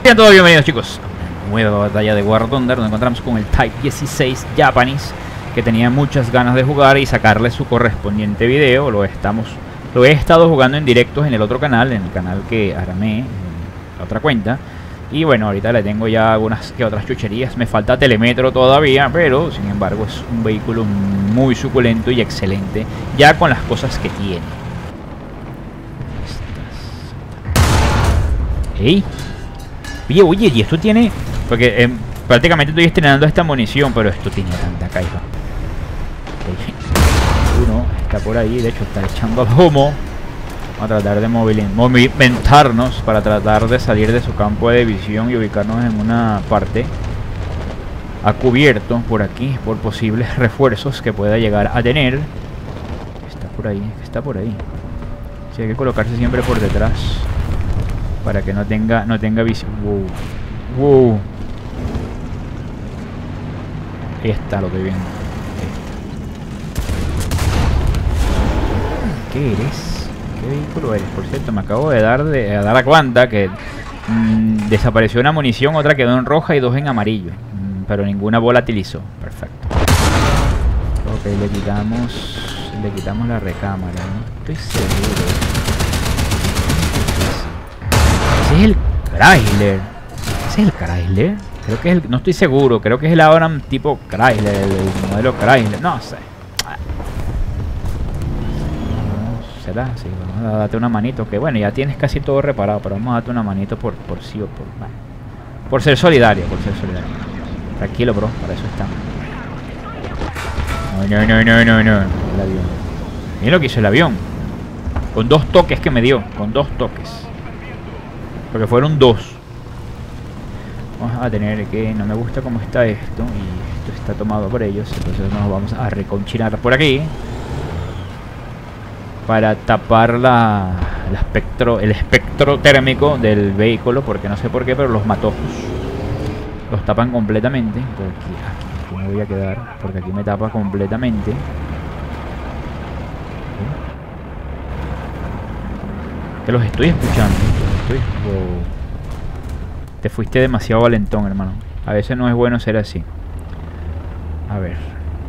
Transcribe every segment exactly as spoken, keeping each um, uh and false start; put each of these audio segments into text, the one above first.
Sean todos bienvenidos, chicos, a una nueva batalla de War Thunder, donde encontramos con el Type dieciséis Japanese, que tenía muchas ganas de jugar y sacarle su correspondiente video. Lo estamos, lo he estado jugando en directos en el otro canal, en el canal que armé, en la otra cuenta. Y bueno, ahorita le tengo ya algunas que otras chucherías. Me falta telemetro todavía, pero sin embargo es un vehículo muy suculento y excelente, ya con las cosas que tiene. ¡Ey! Oye, oye, y esto tiene... Porque eh, prácticamente estoy estrenando esta munición, pero esto tiene tanta caiga. Uno está por ahí, de hecho está echando humo. Vamos a tratar de movimentarnos para tratar de salir de su campo de visión y ubicarnos en una parte a cubierto por aquí, por posibles refuerzos que pueda llegar a tener. Está por ahí, está por ahí. Sí, hay que colocarse siempre por detrás para que no tenga, no tenga visión. Wow. Wow. Ahí está, lo estoy viendo. ¿Qué eres? ¿Qué vehículo eres? Por cierto, me acabo de dar de a dar a cuenta que mmm, desapareció una munición, otra quedó en roja y dos en amarillo. Mmm, pero ninguna volatilizó. Perfecto. Ok, le quitamos. Le quitamos la recámara. No estoy seguro. Ese es el Chrysler. Ese es el Chrysler. Creo que es el. No estoy seguro. Creo que es el Abrams tipo Chrysler. El, el modelo Chrysler. No sé. ¿Será? Sí, vamos a darte una manito. Que bueno, ya tienes casi todo reparado. Pero vamos a darte una manito por, por sí o por. Bueno, por ser solidario. Por ser solidario. Tranquilo, bro. Para eso estamos. No, no, no, no, no, no. El avión. Miren lo que hizo el avión. Con dos toques que me dio. Con dos toques. Porque fueron dos. Vamos a tener que... No me gusta cómo está esto. Y esto está tomado por ellos. Entonces nos vamos a reconchinar por aquí. Para tapar la, el, espectro, el espectro térmico del vehículo. Porque no sé por qué, pero los matojos los tapan completamente. Por aquí, aquí, aquí me voy a quedar. Porque aquí me tapa completamente. Que los estoy escuchando. Los estoy... Wow. Te fuiste demasiado valentón, hermano. A veces no es bueno ser así. A ver.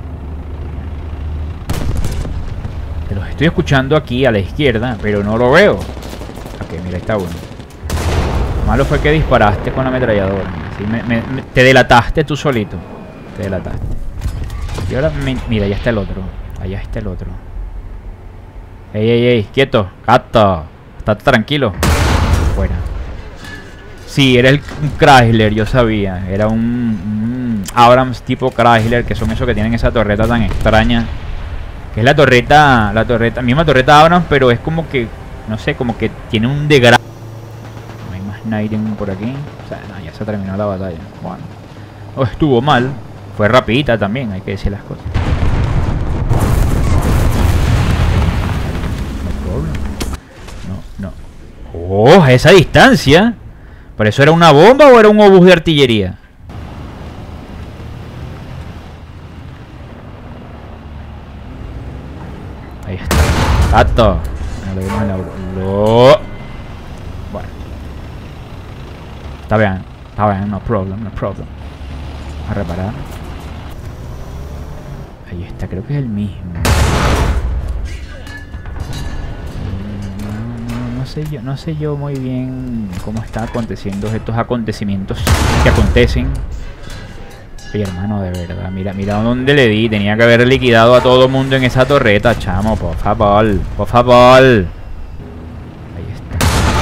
Te los estoy escuchando aquí a la izquierda, pero no lo veo. Ok, mira, está bueno. Lo malo fue que disparaste con la ametralladora. ¿Sí? me, me, me, te delataste tú solito. Te delataste. Y ahora, me, mira, ya está el otro. Allá está el otro. Ey, ey, ey, quieto. Gato. Estate tranquilo. Fuera. Sí, era el, un Chrysler, yo sabía. Era un, un Abrams tipo Chrysler, que son esos que tienen esa torreta tan extraña. Que es la torreta, la torreta, misma torreta Abrams, pero es como que, no sé, como que tiene un degrado. No hay más nadie por aquí. O sea, no, ya se terminó la batalla. Bueno, no estuvo mal. Fue rapidita también, hay que decir las cosas. No, no. Oh, a esa distancia. ¿Pero eso era una bomba o era un obús de artillería? Ahí está. ¡Gato! No le dimos el lo... Bueno. Está bien. Está bien. No problem. No problem. A reparar. Ahí está. Creo que es el mismo. No sé yo, no sé yo muy bien cómo está aconteciendo estos acontecimientos que acontecen. Oye, hermano, de verdad, mira, mira dónde le di. Tenía que haber liquidado a todo mundo en esa torreta, chamo, por favor, por favor. Ahí está.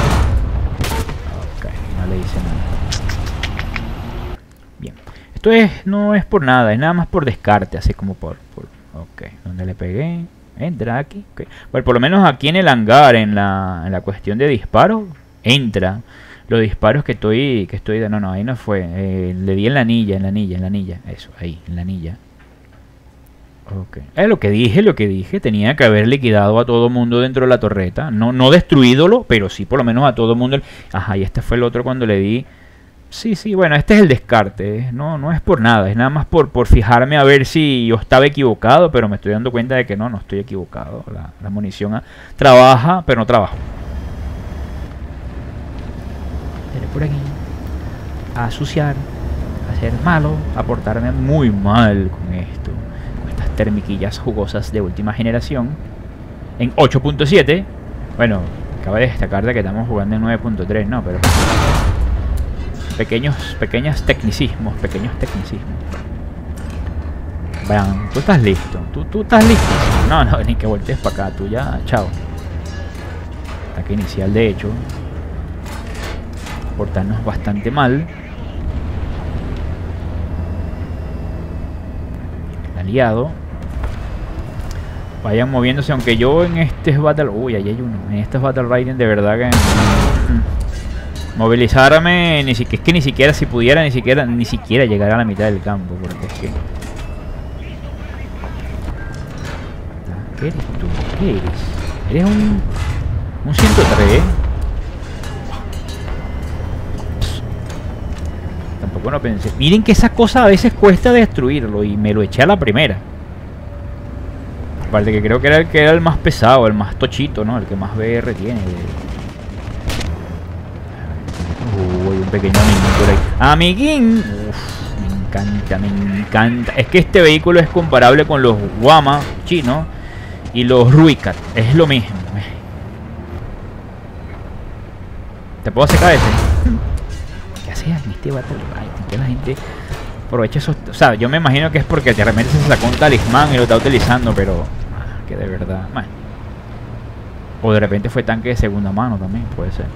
Ok, no le hice nada. Bien, esto es, no es por nada, es nada más por descarte, así como por, por ok, ¿dónde le pegué? Entra aquí. Okay. Bueno, por lo menos aquí en el hangar, en la, en la cuestión de disparos, entra. Los disparos que estoy... que estoy No, no, ahí no fue. Eh, le di en la anilla, en la anilla, en la anilla. Eso, ahí, en la anilla. Ok. Es lo que dije, lo que dije. Tenía que haber liquidado a todo mundo dentro de la torreta. No, no destruídolo, pero sí por lo menos a todo mundo. Ajá, y este fue el otro cuando le di... Sí, sí, bueno, este es el descarte. No, no es por nada. Es nada más por, por fijarme a ver si yo estaba equivocado. Pero me estoy dando cuenta de que no, no estoy equivocado. La, la munición ah, trabaja, pero no trabaja. Por aquí. a asociar, a ser malo, a portarme muy mal con esto, con estas termiquillas jugosas de última generación en ocho punto siete. Bueno, acaba de destacar de que estamos jugando en nueve punto tres, no, pero pequeños, pequeños tecnicismos, pequeños tecnicismos. Vean, tú estás listo, tú, tú estás listo. No, no, ni que voltees para acá, tú ya, chao. Ataque inicial, de hecho, portarnos bastante mal. El aliado. Vayan moviéndose, aunque yo en este Battle... Uy, ahí hay uno. En este Battle Riding de verdad que... Movilizarme, ni siquiera, es que ni siquiera si pudiera, ni siquiera, ni siquiera llegar a la mitad del campo, porque es que... ¿Qué eres tú? ¿Qué eres? Eres un... Un ciento tres. Tampoco no pensé. Miren que esa cosa a veces cuesta destruirlo y me lo eché a la primera. Aparte que creo que era el que era el más pesado, el más tochito, ¿no? El que más B R tiene. Uy, un pequeño amiguín por ahí. ¡Amiguín! Uf, me encanta, me encanta. Es que este vehículo es comparable con los Guama chinos y los Ruicat. Es lo mismo. ¿Te puedo hacer cabeza? ¿Qué haces en este Battle Ride? Que la gente aprovecha esos... O sea, yo me imagino que es porque de repente se sacó un talismán y lo está utilizando, pero... Ah, que de verdad... Bueno. O de repente fue tanque de segunda mano también, puede ser.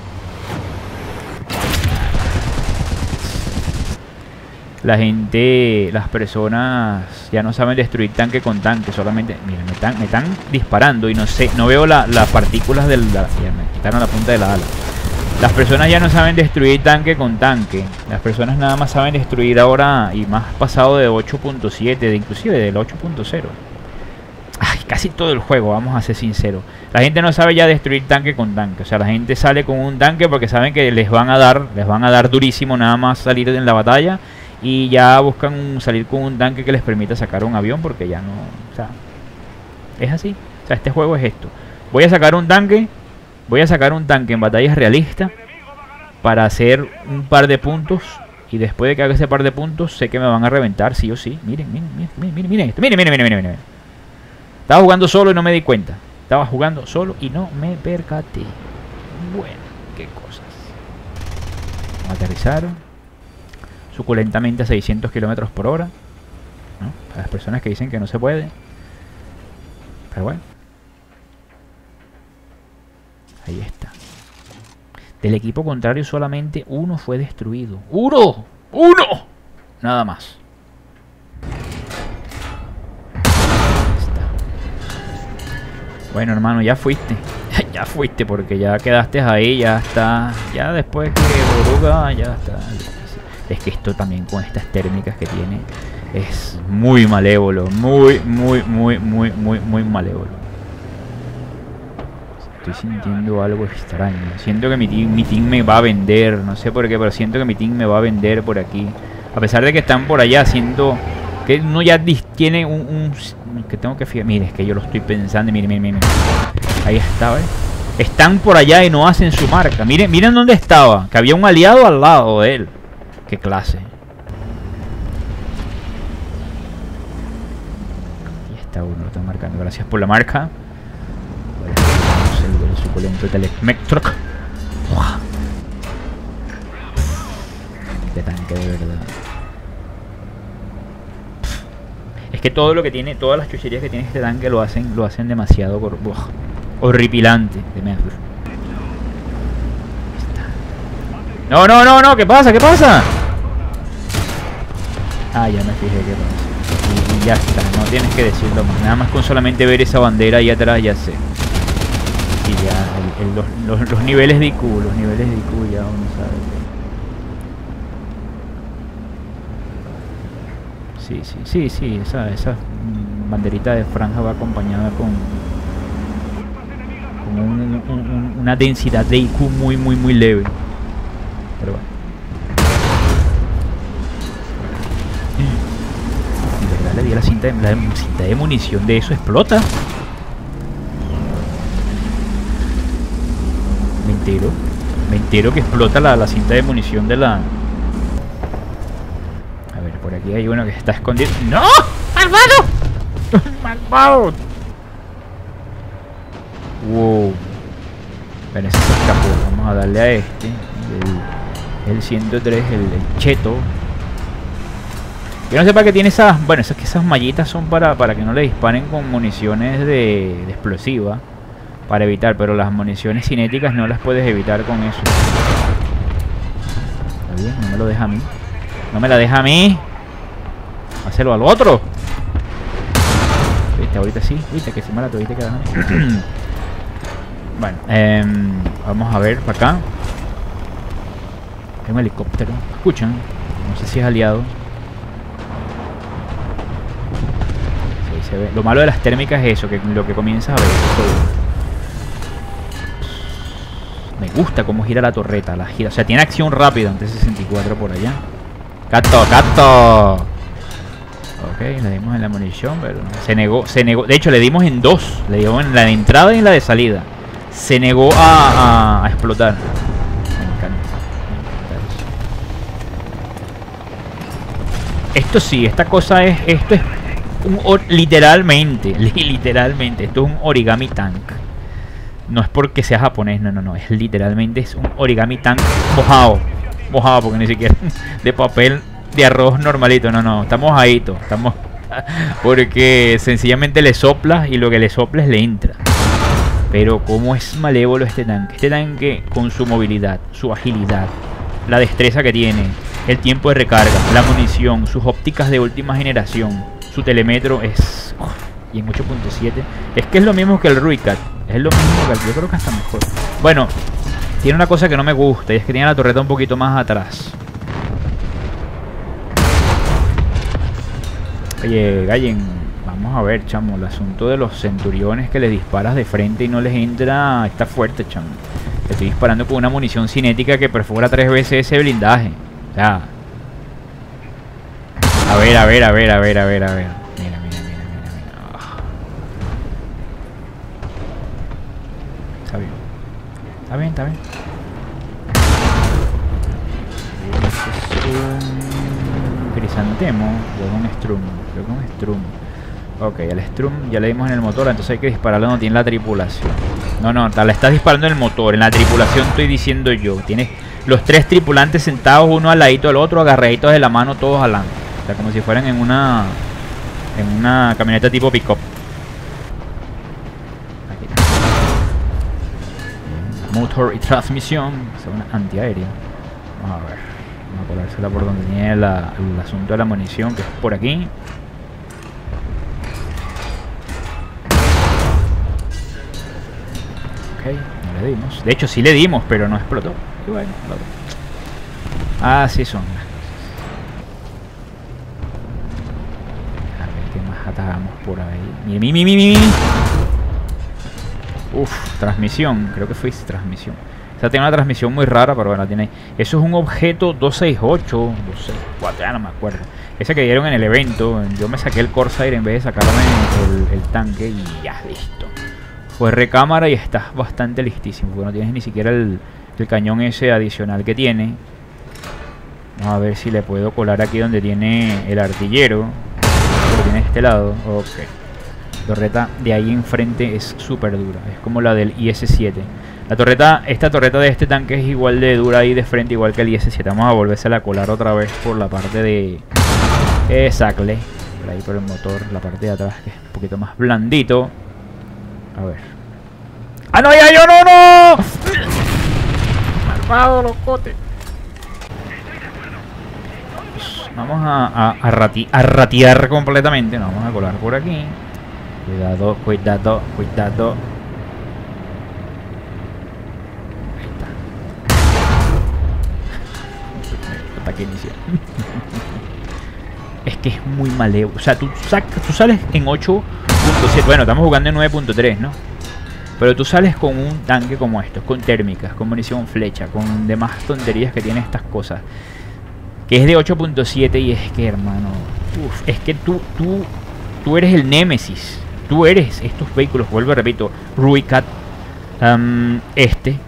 La gente, las personas ya no saben destruir tanque con tanque, solamente... Miren, me están, me están disparando y no sé, no veo la, las partículas del... La, ya me quitaron la punta de la ala. Las personas ya no saben destruir tanque con tanque. Las personas nada más saben destruir ahora, y más pasado de ocho punto siete, de inclusive del ocho punto cero. Ay, casi todo el juego, vamos a ser sinceros. La gente no sabe ya destruir tanque con tanque. O sea, la gente sale con un tanque porque saben que les van a dar, les van a dar durísimo nada más salir en la batalla. Y ya buscan salir con un tanque que les permita sacar un avión porque ya no... O sea, es así. O sea, este juego es esto. Voy a sacar un tanque... Voy a sacar un tanque en batallas realistas para hacer un par de puntos. Y después de que haga ese par de puntos, sé que me van a reventar, sí o sí. Miren, miren, miren, miren, miren esto. Miren, miren, miren, miren, miren. Estaba jugando solo y no me di cuenta. Estaba jugando solo y no me percaté. Bueno, qué cosas. Vamos a aterrizar suculentamente a seiscientos kilómetros por hora, ¿no? Para las personas que dicen que no se puede. Pero bueno. Ahí está. Del equipo contrario solamente uno fue destruido. ¡Uno! ¡Uno! Nada más. Ahí está. Bueno, hermano, ya fuiste. Ya fuiste porque ya quedaste ahí. Ya está. Ya después que Boruga, ya está. Es que esto también con estas térmicas que tiene es muy malévolo. Muy, muy, muy, muy, muy, muy malévolo. Estoy sintiendo algo extraño. Siento que mi team, mi team me va a vender. No sé por qué, pero siento que mi team me va a vender por aquí. A pesar de que están por allá haciendo... Que uno ya tiene un... un que tengo que fijar. Mire, es que yo lo estoy pensando. Miren, miren, miren. Ahí está, ¿ves? Están por allá y no hacen su marca. Miren, miren dónde estaba. Que había un aliado al lado de él. Qué clase. Ahí está uno, lo están marcando. Gracias por la marca. El, el suculento Telecmectroc. Este tanque de verdad. Es que todo lo que tiene, todas las chucherías que tiene este tanque lo hacen, lo hacen demasiado ¡buah! Horripilante. No, no, no, no, ¿qué pasa? ¿Qué pasa? Ah, ya me fijé qué pasa. Y, y ya está, no tienes que decirlo más. Nada más con solamente ver esa bandera ahí atrás ya sé. Y ya, el, el, los, los, los niveles de I Q, los niveles de I Q ya uno sabe. Sí, sí, sí, sí, esa, esa banderita de franja va acompañada con, con un, un, un, una densidad de I Q muy, muy, muy leve. Pero bueno. De verdad le di la cinta de, la cinta de munición de eso, explota. Me entero. Me entero que explota la, la cinta de munición de la Aquí hay uno que está escondido. ¡No! ¡Malvado! ¡Malvado! Wow. Pero ese se escapó. Vamos a darle a este. El, el ciento tres, el, el cheto. Yo no sé para qué tiene esas... Bueno, es que esas mallitas son para, para que no le disparen con municiones de, de explosiva. Para evitar, pero las municiones cinéticas no las puedes evitar con eso. Está bien, no me lo deja a mí. No me la deja a mí. Hacelo al otro. Viste, ahorita sí. Viste que si me la tuviste que dar a mí. Bueno, eh, vamos a ver para acá. Hay un helicóptero. ¿Escuchan? No sé si es aliado. Sí, se ve. Lo malo de las térmicas es eso, que lo que comienzas a ver. Me gusta cómo gira la torreta, la gira. O sea, tiene acción rápida ante sesenta y cuatro por allá. ¡Cato, cato! Ok, le dimos en la munición, pero se negó, se negó. De hecho, le dimos en dos. Le dimos en la de entrada y en la de salida. Se negó a, a, a explotar. Me encanta. Me encanta eso. Esto sí, esta cosa es... Esto es un... Literalmente, literalmente. Esto es un origami tank. No es porque sea japonés, no, no, no. Es literalmente es un origami tank mojado. Mojado, porque ni siquiera de papel de arroz normalito. No, no, estamos mojaditos. Estamos... Porque sencillamente le soplas y lo que le soplas le entra. Pero cómo es malévolo este tanque. Este tanque con su movilidad, su agilidad, la destreza que tiene, el tiempo de recarga, la munición, sus ópticas de última generación, su telemetro es... Uf, y en ocho punto siete. Es que es lo mismo que el Ruicat. Es lo mismo que el... Yo creo que hasta mejor. Bueno, tiene una cosa que no me gusta. Y es que tiene la torreta un poquito más atrás. Oye, Gallen, vamos a ver, chamo. El asunto de los centuriones que les disparas de frente y no les entra está fuerte, chamo. Le estoy disparando con una munición cinética que perfora tres veces ese blindaje. O sea... A ver, a ver, a ver, a ver, a ver, a ver. Mira, mira, mira, mira, mira. Oh. Está bien. Está bien, está bien. Este es un crisantemo. Luego un strum. Luego un strum. Ok, el strum ya le dimos en el motor, entonces hay que dispararlo donde tiene la tripulación. No, no, la estás disparando en el motor. En la tripulación estoy diciendo yo. Tienes los tres tripulantes sentados uno al ladito del otro, agarraditos de la mano todos adelante. O sea, como si fueran en una en una camioneta tipo pick-up. Motor y transmisión. Es una antiaérea. Vamos a ver. Vamos a colársela por donde tiene la, el asunto de la munición, que es por aquí. Ok, no le dimos. De hecho sí le dimos, pero no explotó. Y bueno, así son las cosas. A ver qué más atacamos por ahí. Mi, mi, mi, mi, mi. Uf, transmisión. Creo que fue transmisión. O sea, tiene una transmisión muy rara, pero bueno, tiene. Eso es un objeto doscientos sesenta y ocho, doscientos sesenta y cuatro, ya no me acuerdo. Ese que dieron en el evento. Yo me saqué el Corsair en vez de sacarme el, el tanque y ya, listo. Fue recámara y estás bastante listísimo, porque no tienes ni siquiera el, el cañón ese adicional que tiene. Vamos a ver si le puedo colar aquí donde tiene el artillero. Lo tiene de este lado. Ok. La torreta de ahí enfrente es súper dura. Es como la del I S siete. La torreta, esta torreta de este tanque es igual de dura ahí de frente, igual que el I S siete. Vamos a volvérsela a colar otra vez por la parte de... Exactly. Por ahí por el motor, la parte de atrás que es un poquito más blandito. A ver. ¡Ah, no, ya yo no, no! Malvado, locote. Pues vamos a, a, a, rati, a ratear completamente. Nos vamos a colar por aquí. Cuidado, cuidado, cuidado. Ahí está. Ataque inicial. Es que es muy maleo. O sea, tú, sacas, tú sales en ocho punto siete. Bueno, estamos jugando en nueve punto tres, ¿no? Pero tú sales con un tanque como estos, con térmicas, con munición flecha, con demás tonterías que tienen estas cosas, que es de ocho punto siete y es que, hermano, uf, es que tú, tú, tú eres el némesis. Tú eres estos vehículos, vuelvo y repito, Ruicat, um, este,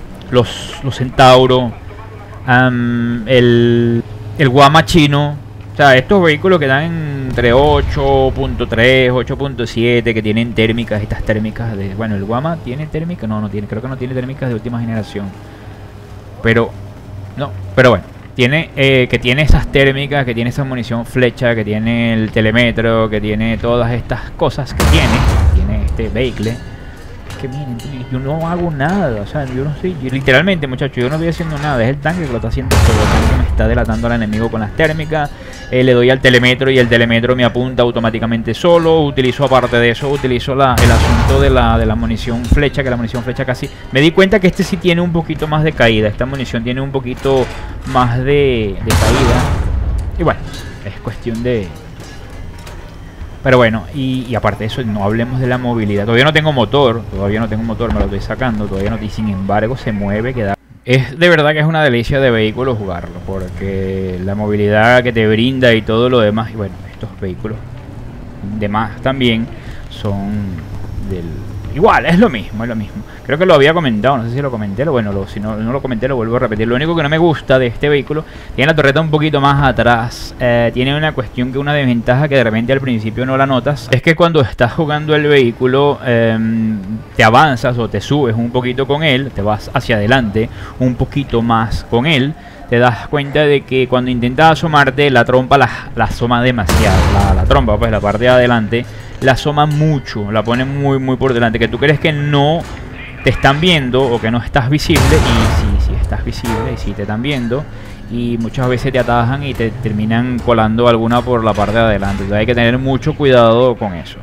los, los Centauro, um, el, el Guama chino, O sea, estos vehículos que dan entre ocho punto tres, ocho punto siete, que tienen térmicas, estas térmicas de... Bueno, el Guama tiene térmica, no, no tiene, creo que no tiene térmicas de última generación. Pero, no, pero bueno, tiene, eh, que tiene esas térmicas, que tiene esa munición flecha, que tiene el telemetro, que tiene todas estas cosas que tiene, tiene este vehículo. Que miren, yo no hago nada, o sea, yo no sé, yo, literalmente, muchachos, yo no estoy haciendo nada, es el tanque que lo está haciendo todo, el tanque me está delatando al enemigo con las térmicas, eh, le doy al telemetro y el telemetro me apunta automáticamente solo, utilizo aparte de eso, utilizo la, el asunto de la, de la munición flecha, que la munición flecha casi, me di cuenta que este sí tiene un poquito más de caída, esta munición tiene un poquito más de, de caída, y bueno, es cuestión de... Pero bueno, y, y aparte de eso, no hablemos de la movilidad. Todavía no tengo motor, todavía no tengo motor, me lo estoy sacando, todavía no, y sin embargo se mueve, que da... Es de verdad que es una delicia de vehículo jugarlo, porque la movilidad que te brinda y todo lo demás, y bueno, estos vehículos demás también son del... Igual, es lo mismo, es lo mismo. Creo que lo había comentado, no sé si lo comenté, lo, bueno, lo, si no, no lo comenté lo vuelvo a repetir. Lo único que no me gusta de este vehículo, tiene la torreta un poquito más atrás, eh, tiene una cuestión que una desventaja que de repente al principio no la notas, es que cuando estás jugando el vehículo, eh, te avanzas o te subes un poquito con él, te vas hacia adelante un poquito más con él, te das cuenta de que cuando intentas asomarte, la trompa la, la asoma demasiado, la, la trompa, pues la parte de adelante, la asoma mucho, la pone muy muy por delante, que tú crees que no te están viendo o que no estás visible, y sí, sí estás visible y sí te están viendo, y muchas veces te atajan y te terminan colando alguna por la parte de adelante, entonces hay que tener mucho cuidado con eso.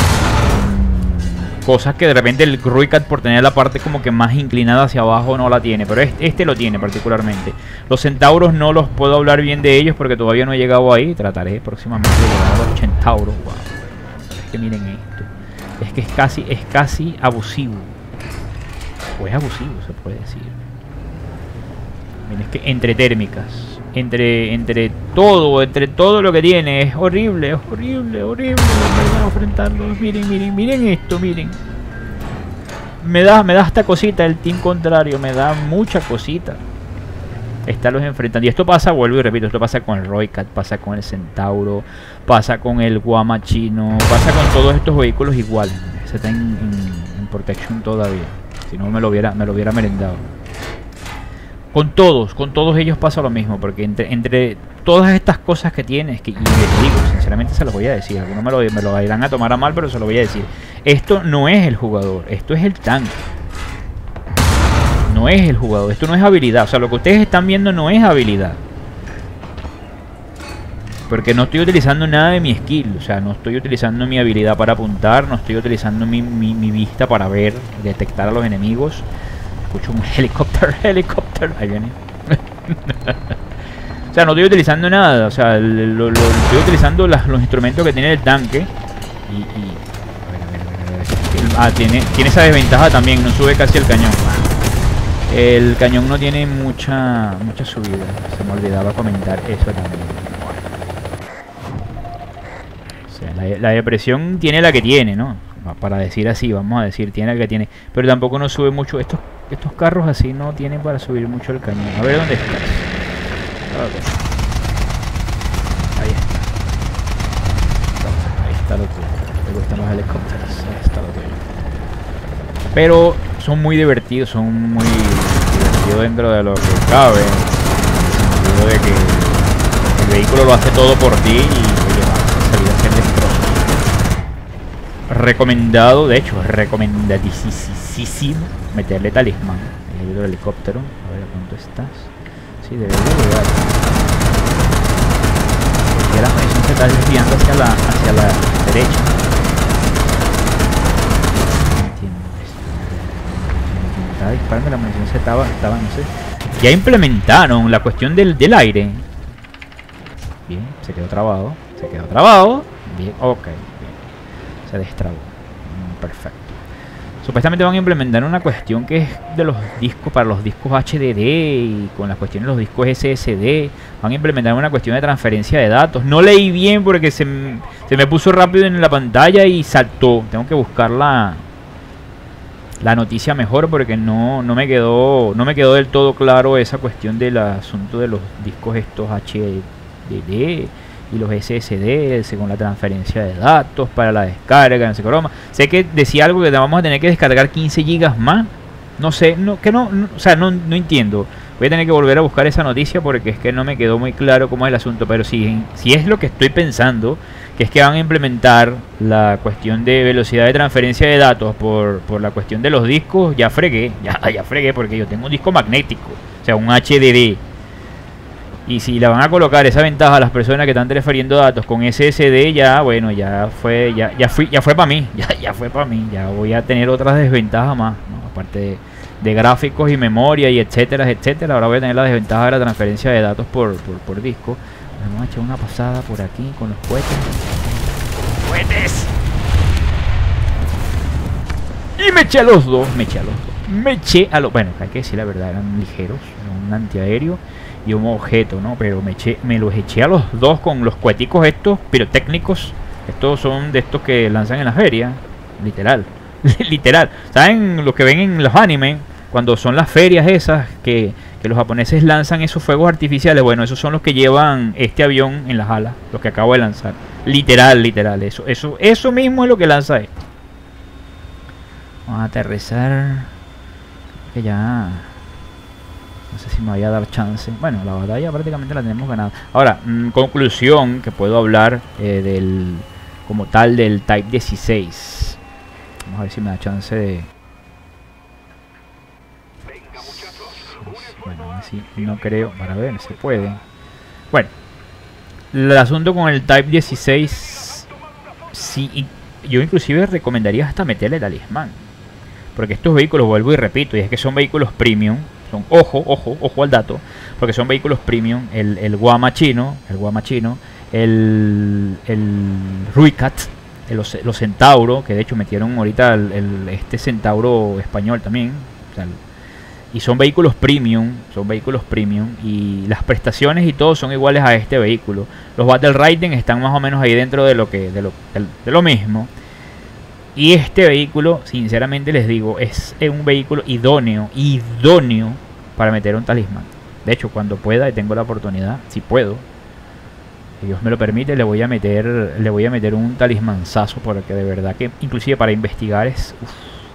Cosas que de repente el Roycat, por tener la parte como que más inclinada hacia abajo, no la tiene, pero este, este lo tiene particularmente. Los centauros no los puedo hablar bien de ellos porque todavía no he llegado ahí, trataré próximamente de llegar a los centauros. Wow. Es que miren esto, es que es casi, es casi abusivo, o es abusivo se puede decir. Miren, es que entre térmicas, entre, entre todo, entre todo lo que tiene, es horrible, es horrible, horrible, horrible enfrentarlos. Miren, miren, miren esto, miren. Me da, me da esta cosita el team contrario, me da mucha cosita. Están los enfrentando. Y esto pasa, vuelvo y repito, esto pasa con el Roycat, pasa con el Centauro, pasa con el Guama chino, pasa con todos estos vehículos iguales. Se está en, en, en protection todavía. Si no me lo hubiera, me lo hubiera merendado. Con todos, con todos ellos pasa lo mismo, porque entre, entre todas estas cosas que tienes, que, y les digo, sinceramente se los voy a decir, algunos me lo, me lo irán a tomar a mal, pero se lo voy a decir. Esto no es el jugador, esto es el tanque. No es el jugador, esto no es habilidad, o sea, lo que ustedes están viendo no es habilidad. Porque no estoy utilizando nada de mi skill, o sea, no estoy utilizando mi habilidad para apuntar, no estoy utilizando mi, mi, mi vista para ver, detectar a los enemigos. Escucho un helicóptero, helicóptero, ahí viene. O sea, no estoy utilizando nada, o sea, lo, lo, estoy utilizando las, los instrumentos que tiene el tanque. Y, y a ver, a ver, a ver, a ver. Ah, tiene, tiene esa desventaja también, no sube casi el cañón. El cañón no tiene mucha mucha subida, se me olvidaba comentar eso también. O sea, la, la depresión tiene la que tiene, ¿no? Para decir así, vamos a decir, tiene la que tiene, pero tampoco no sube mucho. Estos, estos carros así no tienen para subir mucho el cañón. A ver dónde estás. Okay. Ahí está. Ahí está lo tuyo. Te gustan los helicópteros. Ahí está lo tuyo. Pero son muy divertidos, son muy divertidos dentro de lo que cabe. En el sentido de que el vehículo lo hace todo por ti y oye, va a salir a hacer destrozos. Recomendado, de hecho, recomendadísimo meterle talismán. El helicóptero. A ver, ¿a cuánto estás? Sí, debe de llegar. Porque la munición se está desviando hacia la, hacia la derecha. No entiendo esto. Intentaba dispararme, la munición se estaba, estaba, no sé. Ya implementaron la cuestión del, del aire. Bien, se quedó trabado. Se quedó trabado. Bien, ok. Se destrabó. Perfecto. Supuestamente van a implementar una cuestión que es de los discos, para los discos H D D y con las cuestiones de los discos S S D. Van a implementar una cuestión de transferencia de datos. No leí bien porque se, se me puso rápido en la pantalla y saltó. Tengo que buscar la, la noticia mejor porque no, no me quedó no me quedó del todo claro esa cuestión del asunto de los discos estos H D D y los S S D según la transferencia de datos para la descarga, no sé qué broma. Sé que decía algo que vamos a tener que descargar quince gigas más. No sé, no, que no, no o sea, no, no entiendo. Voy a tener que volver a buscar esa noticia porque es que no me quedó muy claro cómo es el asunto. Pero si, si es lo que estoy pensando, que es que van a implementar la cuestión de velocidad de transferencia de datos por, por la cuestión de los discos, ya fregué, ya, ya fregué porque yo tengo un disco magnético, o sea, un H D D. Y si la van a colocar esa ventaja a las personas que están transfiriendo datos con S S D, ya, bueno, ya fue, ya, ya fui, ya fue para mí, ya, ya fue para mí, ya voy a tener otras desventajas más, ¿no? Aparte de, de gráficos y memoria y etcétera, etcétera, ahora voy a tener la desventaja de la transferencia de datos por, por, por disco. Vamos a echar una pasada por aquí con los cohetes. ¡Cohetes! Y me eché a los dos, me eché a los dos, me eché a los, bueno, hay que decir la verdad, eran ligeros, eran un antiaéreo y un objeto, ¿no? Pero me eché, me los eché a los dos con los coheticos estos pirotécnicos. Estos son de estos que lanzan en la feria, literal, literal. ¿Saben lo que ven en los animes? Cuando son las ferias esas que, que los japoneses lanzan esos fuegos artificiales. Bueno, esos son los que llevan este avión en las alas, los que acabo de lanzar. Literal, literal, eso, eso, eso mismo es lo que lanza esto. Vamos a aterrizar. Que ya... no sé si me vaya a dar chance. Bueno, la batalla prácticamente la tenemos ganada. Ahora, mmm, conclusión que puedo hablar eh, del, como tal, del Type dieciséis. Vamos a ver si me da chance de... Bueno, así no creo. Para ver, se puede. Bueno, el asunto con el Type dieciséis, sí, yo inclusive recomendaría hasta meterle talismán. Porque estos vehículos, vuelvo y repito, y es que son vehículos premium. Son, ojo, ojo, ojo al dato, porque son vehículos premium. El, el Guama chino, el Guama chino, el, el Ruicat, el, los, los Centauro, que de hecho metieron ahorita el, el, este Centauro español también. O sea, el, y son vehículos premium, son vehículos premium y las prestaciones y todo son iguales a este vehículo. Los Battle Riding están más o menos ahí dentro de lo que de lo, de, de lo mismo. Y este vehículo, sinceramente les digo, es un vehículo idóneo, idóneo para meter un talismán. De hecho, cuando pueda y tengo la oportunidad, si puedo, si Dios me lo permite, le voy a meter, le voy a meter un talismanzazo, porque de verdad que inclusive para investigar es, uf,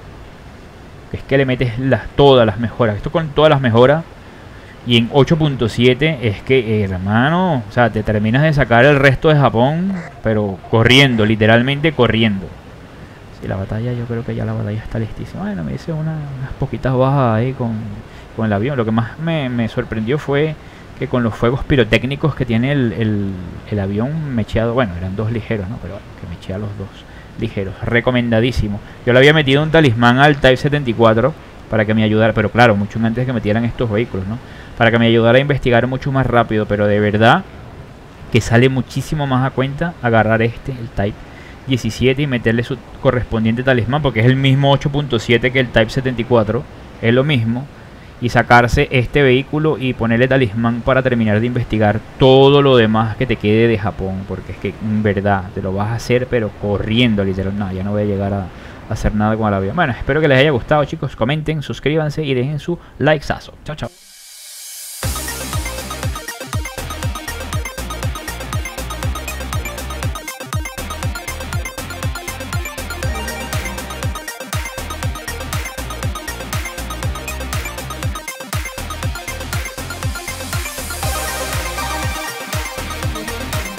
es que le metes las, todas las mejoras. Esto con todas las mejoras y en ocho punto siete es que, hermano, o sea, te terminas de sacar el resto de Japón, pero corriendo, literalmente corriendo. Sí, la batalla, yo creo que ya la batalla está listísima. Bueno, me hice una, unas poquitas bajas ahí con, con el avión. Lo que más me, me sorprendió fue que con los fuegos pirotécnicos que tiene el, el, el avión me eché a, bueno, eran dos ligeros, ¿no? Pero bueno, que me eché a los dos ligeros. Recomendadísimo. Yo le había metido un talismán al Type setenta y cuatro para que me ayudara, pero claro, mucho antes de que metieran estos vehículos, ¿no? Para que me ayudara a investigar mucho más rápido, pero de verdad que sale muchísimo más a cuenta agarrar este, el Type diecisiete, y meterle su correspondiente talismán, porque es el mismo ocho punto siete que el Type setenta y cuatro, es lo mismo, y sacarse este vehículo y ponerle talismán para terminar de investigar todo lo demás que te quede de Japón, porque es que en verdad te lo vas a hacer pero corriendo, literal. No, ya no voy a llegar a, a hacer nada con el avión. Bueno, espero que les haya gustado, chicos. Comenten, suscríbanse y dejen su likesazo. Chao, chao.